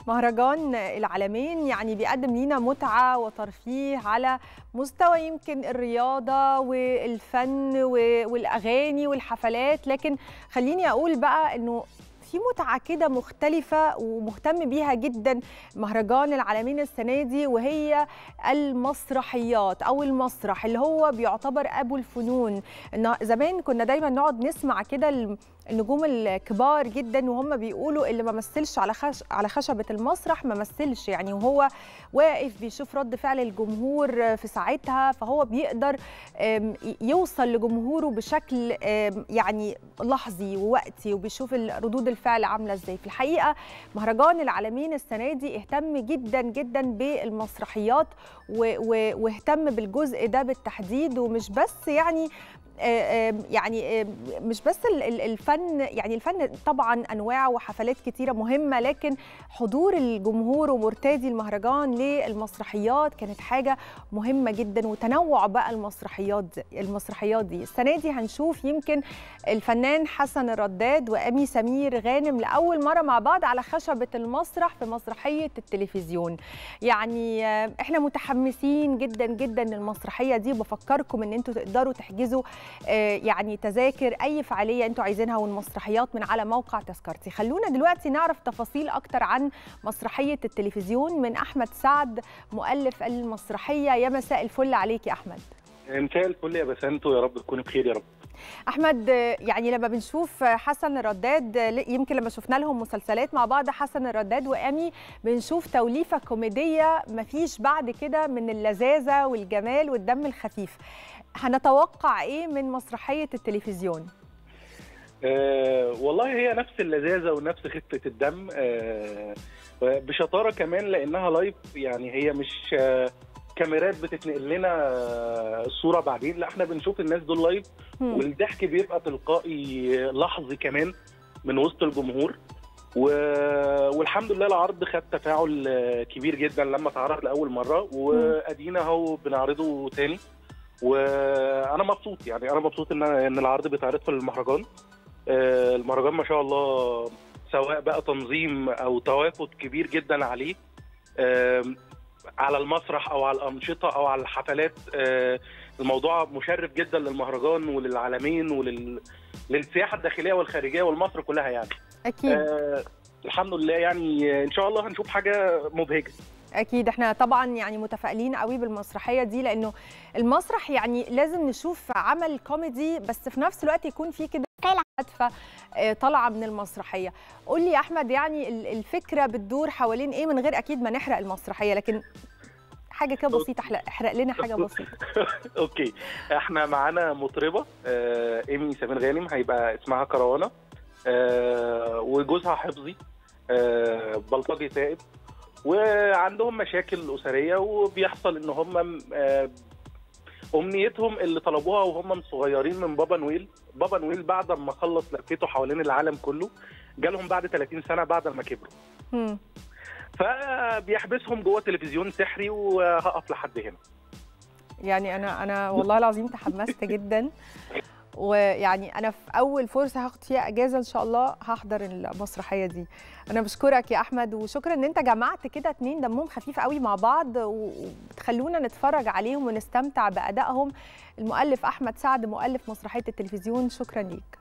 مهرجان العالمين يعني بيقدم لينا متعة وترفيه على مستوى يمكن الرياضة والفن والأغاني والحفلات، لكن خليني أقول بقى أنه في متعة كده مختلفة ومهتم بيها جدا مهرجان العالمين السنة دي، وهي المسرحيات أو المسرح اللي هو بيعتبر أبو الفنون. زمان كنا دايما نقعد نسمع كده النجوم الكبار جدا وهم بيقولوا اللي ما مثلش على خشبة المسرح ما مثلش، يعني وهو واقف بيشوف رد فعل الجمهور في ساعتها، فهو بيقدر يوصل لجمهوره بشكل يعني لحظي ووقتي، وبيشوف ردود الفعل عاملة ازاي. في الحقيقة مهرجان العالمين السنة دي اهتم جدا جدا بالمسرحيات واهتم بالجزء ده بالتحديد، ومش بس يعني مش بس الفن، يعني الفن طبعا انواع وحفلات كتيره مهمه، لكن حضور الجمهور ومرتادي المهرجان للمسرحيات كانت حاجه مهمه جدا، وتنوع بقى المسرحيات دي. السنه دي هنشوف يمكن الفنان حسن الرداد وامي سمير غانم لاول مره مع بعض على خشبه المسرح في مسرحيه التلفزيون. يعني احنا متحمسين جدا جدا للمسرحيه دي، وبفكركم ان انتوا تقدروا تحجزوا يعني تذاكر اي فعاليه انتوا عايزينها والمسرحيات من على موقع تذكرتي. خلونا دلوقتي نعرف تفاصيل اكتر عن مسرحيه التلفزيون من احمد سعد مؤلف المسرحيه. يا مساء الفل عليك يا احمد. مساء الفل يا بسنتو، يا رب تكوني بخير يا رب. احمد، يعني لما بنشوف حسن الرداد، يمكن لما شفنا لهم مسلسلات مع بعض حسن الرداد وامي، بنشوف توليفه كوميديه مفيش بعد كده من اللذاذه والجمال والدم الخفيف. هنتوقع ايه من مسرحيه التلفزيون؟ والله هي نفس اللذاذه ونفس خفه الدم، بشطاره كمان لانها لايف، يعني هي مش كاميرات بتتنقل لنا الصوره بعدين، لا احنا بنشوف الناس دول لايف، والضحك بيبقى تلقائي لحظي كمان من وسط الجمهور. والحمد لله العرض خد تفاعل كبير جدا لما اتعرض لاول مره، وادينا اهو بنعرضه تاني، وانا مبسوط، يعني انا مبسوط ان العرض بيتعرض في المهرجان. المهرجان ما شاء الله سواء بقى تنظيم او توافد كبير جدا عليه، على المسرح او على الانشطه او على الحفلات. الموضوع مشرف جدا للمهرجان وللعالمين وللسياحه الداخليه والخارجيه والمصر كلها يعني. اكيد. الحمد لله، يعني ان شاء الله هنشوف حاجه مبهجه. اكيد، احنا طبعا يعني متفائلين قوي بالمسرحيه دي، لانه المسرح يعني لازم نشوف عمل كوميدي بس في نفس الوقت يكون فيه كده هادفه طالعه من المسرحيه. قول لي يا احمد، يعني الفكره بتدور حوالين ايه من غير اكيد ما نحرق المسرحيه، لكن حاجه كده بسيطه، احرق لنا حاجه بسيطه. اوكي، احنا معانا مطربه ايمي سمير غانم، هيبقى اسمها كروانه، وجوزها حفظي بلطجي تائب، وعندهم مشاكل أسرية، وبيحصل إن هم أمنيتهم اللي طلبوها وهم صغيرين من بابا نويل بعد ما خلص لفته حوالين العالم كله، جالهم بعد 30 سنة بعد ما كبروا. فبيحبسهم جوه تلفزيون سحري، وهقف لحد هنا. يعني أنا والله العظيم تحمست جدا، ويعني أنا في أول فرصة هاخد فيها أجازة إن شاء الله هحضر المسرحية دي. أنا بشكرك يا أحمد، وشكرا إن أنت جمعت كده اتنين دمهم خفيف قوي مع بعض وبتخلونا نتفرج عليهم ونستمتع بأدائهم. المؤلف أحمد سعد مؤلف مسرحية التلفزيون، شكرا ليك.